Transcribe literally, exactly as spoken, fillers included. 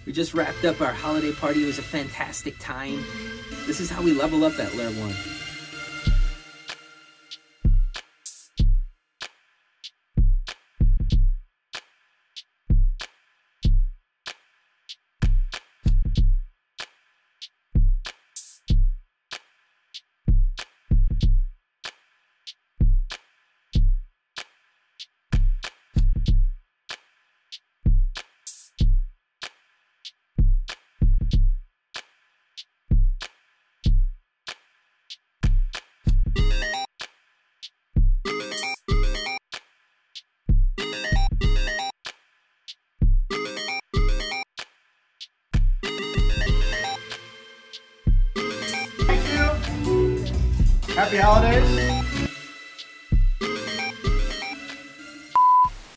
We just wrapped up our holiday party. It was a fantastic time. This is how we level up at Lair One. Happy holidays.